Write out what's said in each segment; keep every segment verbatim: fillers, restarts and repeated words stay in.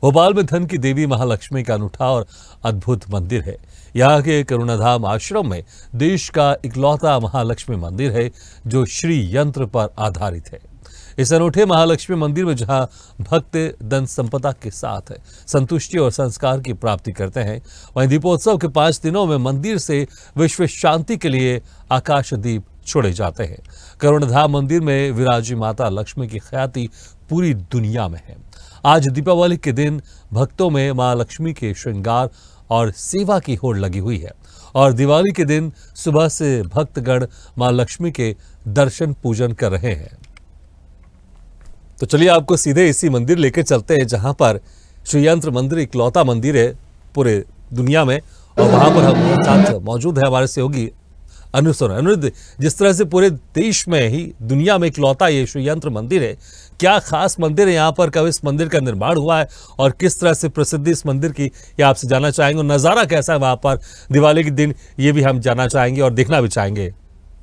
भोपाल में धन की देवी महालक्ष्मी का अनूठा और अद्भुत मंदिर है। यहाँ के करुणाधाम आश्रम में देश का इकलौता महालक्ष्मी मंदिर है जो श्री यंत्र पर आधारित है। इस अनूठे महालक्ष्मी मंदिर में जहां भक्त धन संपदा के साथ संतुष्टि और संस्कार की प्राप्ति करते हैं, वहीं दीपोत्सव के पांच दिनों में मंदिर से विश्व शांति के लिए आकाश दीप छोड़े जाते हैं। करुणाधाम मंदिर में विराजी माता लक्ष्मी की ख्याति पूरी दुनिया में है। आज दीपावली के दिन भक्तों में मां लक्ष्मी के श्रृंगार और सेवा की होड़ लगी हुई है और दिवाली के दिन सुबह से भक्तगण मां लक्ष्मी के दर्शन पूजन कर रहे हैं। तो चलिए आपको सीधे इसी मंदिर लेकर चलते हैं जहां पर श्री यंत्र मंदिर इकलौता मंदिर है पूरे दुनिया में, और वहां पर हम साथ मौजूद है हमारे सहयोगी अनुसर अनुरुद्ध। जिस तरह से पूरे देश में ही दुनिया में इकलौता ये श्री यंत्र मंदिर है, क्या खास मंदिर है यहाँ पर, कब इस मंदिर का निर्माण हुआ है और किस तरह से प्रसिद्धि इस मंदिर की, ये आपसे जानना चाहेंगे। और नज़ारा कैसा है वहाँ पर दिवाली के दिन, ये भी हम जानना चाहेंगे और देखना भी चाहेंगे।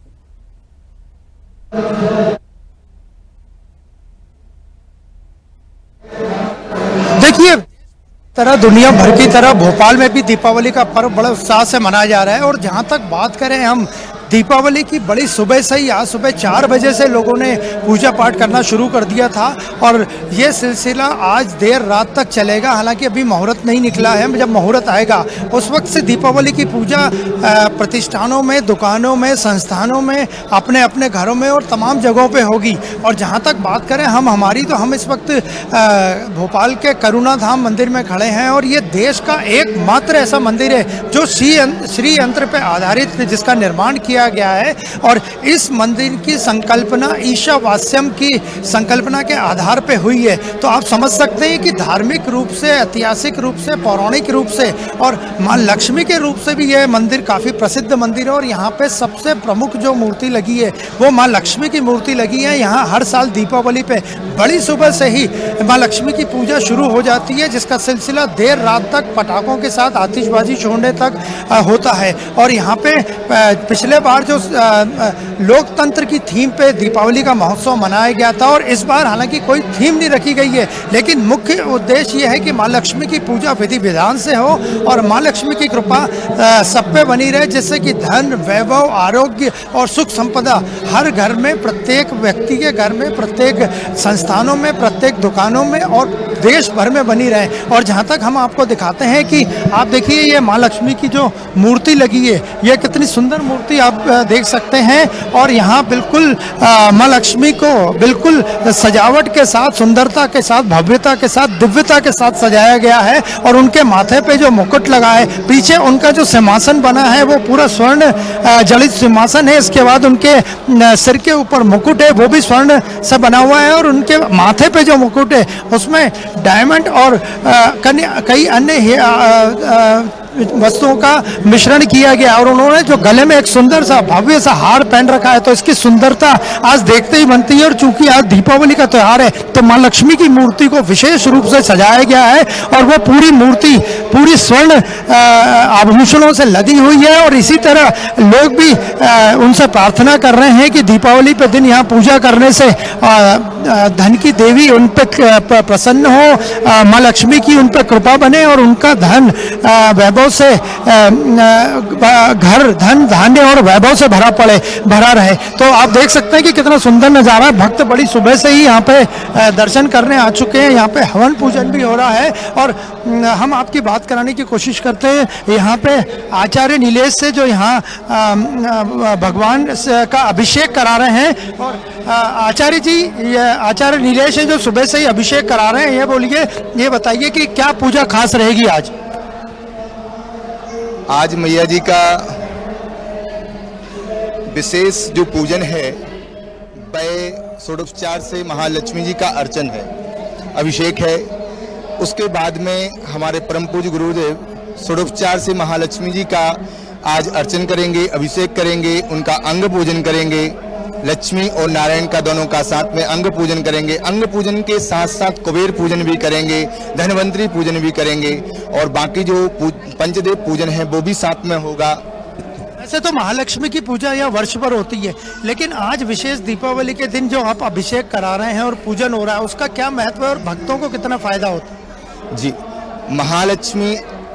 देखिए, तरह दुनिया भर की तरह भोपाल में भी दीपावली का पर्व बड़े उत्साह से मनाया जा रहा है। और जहां तक बात करें हम दीपावली की, बड़ी सुबह से ही आज सुबह चार बजे से लोगों ने पूजा पाठ करना शुरू कर दिया था और ये सिलसिला आज देर रात तक चलेगा। हालांकि अभी मुहूर्त नहीं निकला है, जब मुहूर्त आएगा उस वक्त से दीपावली की पूजा प्रतिष्ठानों में, दुकानों में, संस्थानों में, अपने अपने घरों में और तमाम जगहों पे होगी। और जहां तक बात करें हम हमारी, तो हम इस वक्त भोपाल के करुणाधाम मंदिर में खड़े हैं और ये देश का एकमात्र ऐसा मंदिर है जो श्री श्री यंत्र पे आधारित, जिसका निर्माण किया गया है। और इस मंदिर की संकल्पना ईशावास्यम की संकल्पना के आधार पे हुई है। तो आप समझ सकते हैं कि धार्मिक रूप से, ऐतिहासिक रूप से, पौराणिक रूप से और मां लक्ष्मी के रूप से भी यह मंदिर काफ़ी प्रसिद्ध मंदिर है। और यहाँ पे सबसे प्रमुख जो मूर्ति लगी है वो मां लक्ष्मी की मूर्ति लगी है। यहाँ हर साल दीपावली पे बड़ी सुबह से ही मां लक्ष्मी की पूजा शुरू हो जाती है, जिसका सिलसिला देर रात तक पटाखों के साथ आतिशबाजी छोड़ने तक होता है। और यहाँ पे पिछले बार जो लोकतंत्र की थीम पे दीपावली का महोत्सव मनाया गया था और इस बार हालांकि कोई थीम नहीं रखी गई है, लेकिन मुख्य उद्देश्य यह है कि मां लक्ष्मी की पूजा विधि विधान से हो और मां लक्ष्मी की कृपा सब पे बनी रहे, जिससे कि धन, वैभव, आरोग्य और सुख संपदा हर घर में, प्रत्येक व्यक्ति के घर में, प्रत्येक संस्थानों में, प्रत्येक दुकानों में और देश भर में बनी रहे। और जहाँ तक हम आपको दिखाते हैं कि आप देखिए, ये मां लक्ष्मी की जो मूर्ति लगी है, ये कितनी सुंदर मूर्ति आप देख सकते हैं। और यहाँ बिल्कुल मां लक्ष्मी को बिल्कुल सजावट के साथ, सुंदरता के साथ, भव्यता के साथ, दिव्यता के साथ सजाया गया है। और उनके माथे पे जो मुकुट लगा है, पीछे उनका जो सिंहासन बना है वो पूरा स्वर्ण जड़ित सिंहासन है। इसके बाद उनके सिर के ऊपर मुकुट है, वो भी स्वर्ण से बना हुआ है। और उनके माथे पे जो मुकुट है उसमें डायमंड और कई अन्य वस्तुओं का मिश्रण किया गया। और उन्होंने जो गले में एक सुंदर सा भव्य सा हार पहन रखा है, तो इसकी सुंदरता आज देखते ही बनती है। और चूंकि आज दीपावली का त्यौहार है, तो मां लक्ष्मी की मूर्ति को विशेष रूप से सजाया गया है और वो पूरी मूर्ति पूरी स्वर्ण आभूषणों से लदी हुई है। और इसी तरह लोग भी उनसे प्रार्थना कर रहे हैं कि दीपावली पे दिन यहाँ पूजा करने से धन की देवी उन पर प्रसन्न हो, मां लक्ष्मी की उन पर कृपा बने और उनका धन वैभव से घर, धन, धान्य और वैभव से भरा पड़े भरा रहे। तो आप देख सकते हैं कि कितना सुंदर नज़ारा है। भक्त बड़ी सुबह से ही यहाँ पे दर्शन करने आ चुके हैं। यहाँ पे हवन पूजन भी हो रहा है। और हम आपकी बात कराने की कोशिश करते हैं यहाँ पे आचार्य नीलेश से, जो यहाँ भगवान का अभिषेक करा रहे हैं। और आचार्य जी, आचार्य नीलेश है जो सुबह से ही अभिषेक करा रहे हैं। ये बोलिए, ये बताइए कि क्या पूजा खास रहेगी आज? आज मैया जी का विशेष जो पूजन है, वह षोडशोपचार से महालक्ष्मी जी का अर्चन है, अभिषेक है। उसके बाद में हमारे परम पूज्य गुरुदेव षोडशोपचार से महालक्ष्मी जी का आज अर्चन करेंगे, अभिषेक करेंगे, उनका अंग पूजन करेंगे। लक्ष्मी और नारायण का दोनों का साथ में अंग पूजन करेंगे। अंग पूजन के साथ साथ कुबेर पूजन भी करेंगे, धनवंतरी पूजन भी करेंगे और बाकी जो पंचदेव पूजन है वो भी साथ में होगा। वैसे तो महालक्ष्मी की पूजा यह वर्ष भर होती है, लेकिन आज विशेष दीपावली के दिन जो आप अभिषेक करा रहे हैं और पूजन हो रहा है, उसका क्या महत्व है और भक्तों को कितना फायदा होता है? जी, महालक्ष्मी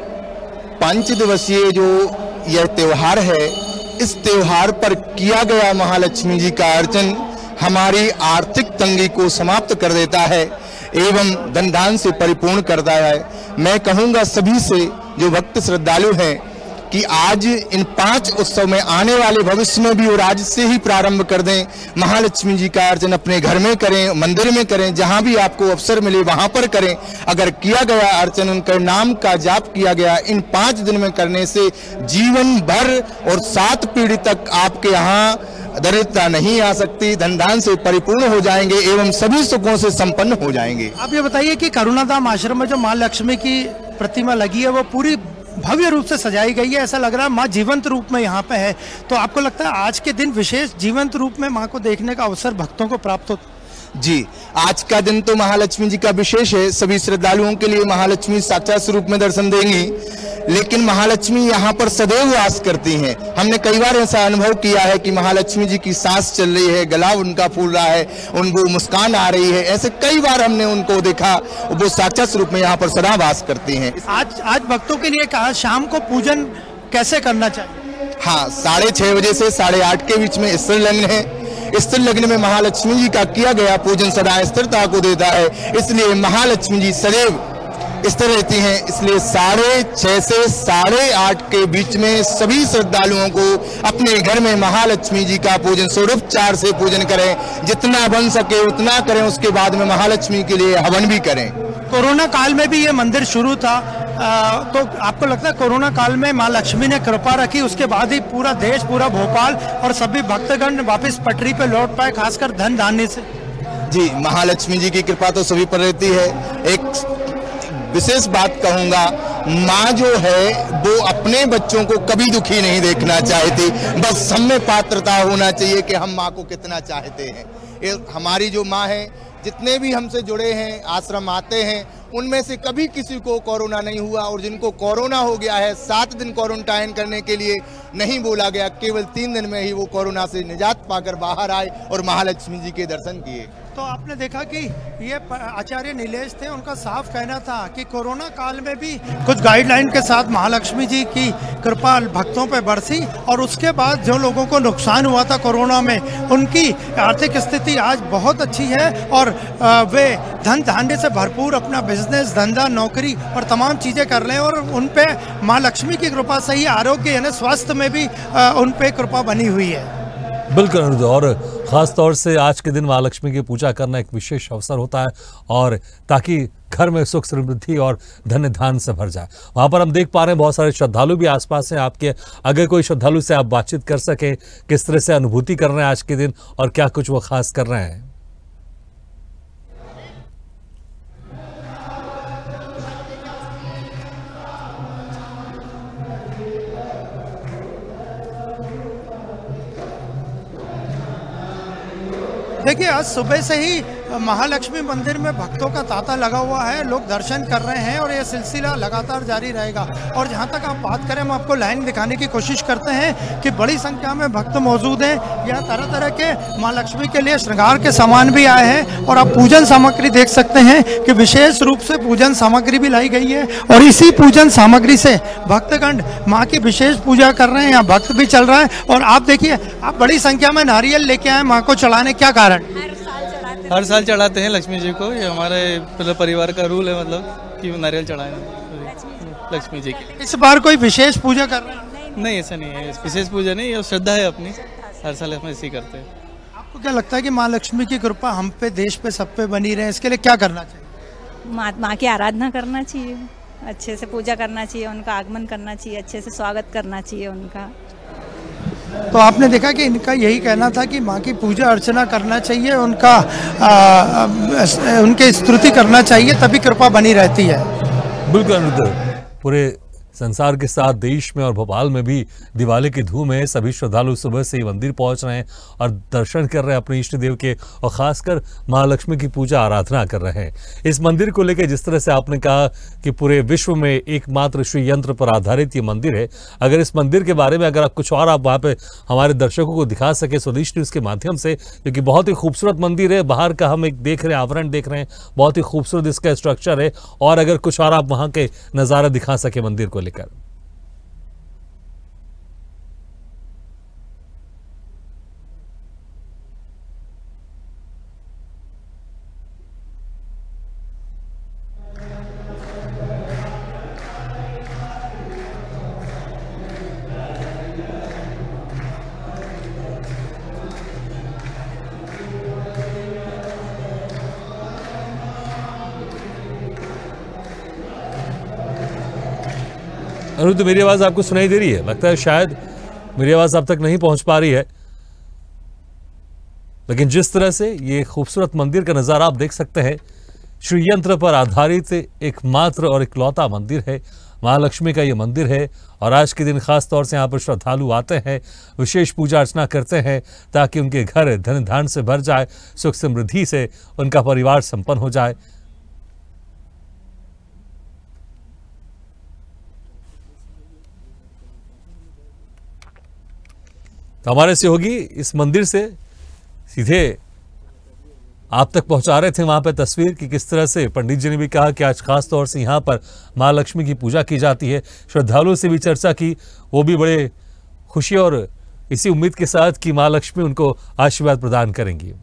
पांच दिवसीय जो यह त्योहार है, इस त्योहार पर किया गया महालक्ष्मी जी का अर्चन हमारी आर्थिक तंगी को समाप्त कर देता है एवं धन धान से परिपूर्ण करता है। मैं कहूँगा सभी से जो भक्त श्रद्धालु हैं कि आज इन पांच उत्सव में आने वाले भविष्य में भी और आज से ही प्रारंभ कर दें। महालक्ष्मी जी का अर्चन अपने घर में करें, मंदिर में करें, जहां भी आपको अवसर मिले वहां पर करें। अगर किया गया अर्चन, उनके नाम का जाप किया गया, इन पांच दिन में करने से जीवन भर और सात पीढ़ी तक आपके यहाँ दरिद्रता नहीं आ सकती, धन धान से परिपूर्ण हो जाएंगे एवं सभी सुखों से संपन्न हो जाएंगे। आप ये बताइए कि करुणाधाम आश्रम में जो माँ लक्ष्मी की प्रतिमा लगी है वो पूरी भव्य रूप से सजाई गई है, ऐसा लग रहा है माँ जीवंत रूप में यहाँ पे है। तो आपको लगता है आज के दिन विशेष जीवंत रूप में माँ को देखने का अवसर भक्तों को प्राप्त होता है? जी, आज का दिन तो महालक्ष्मी जी का विशेष है। सभी श्रद्धालुओं के लिए महालक्ष्मी साक्षात स्वरूप में दर्शन देंगी, लेकिन महालक्ष्मी यहाँ पर सदैव वास करती हैं। हमने कई बार ऐसा अनुभव किया है कि महालक्ष्मी जी की सांस चल रही है, गला उनका फूल रहा है, उनको मुस्कान आ रही है, ऐसे कई बार हमने उनको देखा। वो साक्षात स्वरूप में यहाँ पर सदा वास करती हैं। आज आज भक्तों के लिए कहा शाम को पूजन कैसे करना चाहिए? हाँ, साढ़े छह बजे से साढ़े आठ के बीच में स्थिर लग्न है। स्थिर लग्न में महालक्ष्मी जी का किया गया पूजन सदा स्थिरता को देता है, इसलिए महालक्ष्मी जी सदैव स्थिर रहती हैं। इसलिए साढ़े छह से साढ़े आठ के बीच में सभी श्रद्धालुओं को अपने घर में महालक्ष्मी जी का पूजन षोडोपचार से पूजन करें, जितना बन सके उतना करें। उसके बाद में महालक्ष्मी के लिए हवन भी करें। कोरोना काल में भी ये मंदिर शुरू था, आ, तो आपको लगता है कोरोना काल में माँ लक्ष्मी ने कृपा रखी, उसके बाद ही पूरा देश, पूरा भोपाल और सभी भक्तगण वापस पटरी पे लौट पाए, खासकर धन धान्य से? जी, महालक्ष्मी जी की कृपा तो सभी पर रहती है। एक विशेष बात कहूंगा, माँ जो है वो अपने बच्चों को कभी दुखी नहीं देखना चाहती, बस हम में पात्रता होना चाहिए कि हम माँ को कितना चाहते हैं। ये हमारी जो माँ है, जितने भी हमसे जुड़े हैं, आश्रम आते हैं, उनमें से कभी किसी को कोरोना नहीं हुआ, और जिनको कोरोना हो गया है सात दिन क्वारंटाइन करने के लिए नहीं बोला गया, केवल तीन दिन में ही वो कोरोना से निजात पाकर बाहर आए और महालक्ष्मी जी के दर्शन किए। तो आपने देखा कि ये आचार्य नीलेश थे, उनका साफ कहना था कि कोरोना काल में भी कुछ गाइडलाइन के साथ महालक्ष्मी जी की कृपा भक्तों पर बरसी, और उसके बाद जो लोगों को नुकसान हुआ था कोरोना में, उनकी आर्थिक स्थिति आज बहुत अच्छी है और वे धन धान्य से भरपूर अपना बिजनेस, धंधा, नौकरी और तमाम चीज़ें कर रहे हैं, और उन पे माँ लक्ष्मी की कृपा से ही आरोग्य यानी स्वास्थ्य में भी उन पे कृपा बनी हुई है। बिल्कुल, और ख़ास तौर से आज के दिन महालक्ष्मी की पूजा करना एक विशेष अवसर होता है, और ताकि घर में सुख समृद्धि और धन्य धान से भर जाए। वहाँ पर हम देख पा रहे हैं बहुत सारे श्रद्धालु भी आसपास हैं आपके। अगर कोई श्रद्धालु से आप बातचीत कर सके, किस तरह से अनुभूति कर रहे हैं आज के दिन और क्या कुछ वो खास कर रहे हैं? देखिए, आज सुबह से ही महालक्ष्मी मंदिर में भक्तों का तांता लगा हुआ है, लोग दर्शन कर रहे हैं और ये सिलसिला लगातार जारी रहेगा। और जहां तक आप बात करें, हम आपको लाइन दिखाने की कोशिश करते हैं कि बड़ी संख्या में भक्त मौजूद हैं। यह तरह तरह के माँ लक्ष्मी के लिए श्रृंगार के सामान भी आए हैं, और आप पूजन सामग्री देख सकते हैं कि विशेष रूप से पूजन सामग्री भी लाई गई है, और इसी पूजन सामग्री से भक्तगण माँ की विशेष पूजा कर रहे हैं। यहाँ भक्त भी चल रहा है, और आप देखिए, आप बड़ी संख्या में नारियल लेके आए माँ को चढ़ाने, क्या कारण? हर साल चढ़ाते हैं लक्ष्मी जी को, ये हमारे मतलब परिवार का रूल है, मतलब कि नारियल चढ़ाएं लक्ष्मी जी की। इस बार कोई विशेष पूजा कर रहे हैं? नहीं, ऐसा नहीं है, विशेष पूजा नहीं, ये श्रद्धा है अपनी, हर साल हम ऐसे ही करते हैं। आपको क्या लगता है कि माँ लक्ष्मी की कृपा हम पे, देश पे, सब पे बनी रहे, इसके लिए क्या करना चाहिए? माँ माँ की आराधना करना चाहिए, अच्छे से पूजा करना चाहिए, उनका आगमन करना चाहिए, अच्छे से स्वागत करना चाहिए उनका। तो आपने देखा कि इनका यही कहना था कि माँ की पूजा अर्चना करना चाहिए, उनका आ, उनके स्तुति करना चाहिए, तभी कृपा बनी रहती है। बिल्कुल, पूरे संसार के साथ देश में और भोपाल में भी दिवाली की धूम है। सभी श्रद्धालु सुबह से ही मंदिर पहुंच रहे हैं और दर्शन कर रहे हैं अपने इष्ट देव के, और खासकर महालक्ष्मी की पूजा आराधना कर रहे हैं। इस मंदिर को लेकर जिस तरह से आपने कहा कि पूरे विश्व में एकमात्र श्री यंत्र पर आधारित ये मंदिर है, अगर इस मंदिर के बारे में अगर आप कुछ और आप वहाँ पे हमारे दर्शकों को दिखा सके स्वदेश न्यूज़ के माध्यम से, क्योंकि बहुत ही खूबसूरत मंदिर है। बाहर का हम एक देख रहे हैं, आवरण देख रहे हैं, बहुत ही खूबसूरत इसका स्ट्रक्चर है, और अगर कुछ और आप वहाँ के नज़ारा दिखा सके मंदिर को लेकर। अनु, तो मेरी आवाज आपको सुनाई दे रही है? लगता है शायद मेरी आवाज आप तक नहीं पहुंच पा रही है, लेकिन जिस तरह से ये खूबसूरत मंदिर का नजारा आप देख सकते हैं, श्री यंत्र पर आधारित एकमात्र और इकलौता मंदिर है। महालक्ष्मी का ये मंदिर है, और आज के दिन खास तौर से यहाँ पर श्रद्धालु आते हैं, विशेष पूजा अर्चना करते हैं, ताकि उनके घर धन धान से भर जाए, सुख समृद्धि से उनका परिवार संपन्न हो जाए। तो हमारे सहयोगी इस मंदिर से सीधे आप तक पहुंचा रहे थे वहां पे तस्वीर कि किस तरह से पंडित जी ने भी कहा कि आज खास तौर से यहाँ पर माँ लक्ष्मी की पूजा की जाती है। श्रद्धालुओं से भी चर्चा की, वो भी बड़े खुशी और इसी उम्मीद के साथ कि माँ लक्ष्मी उनको आशीर्वाद प्रदान करेंगी।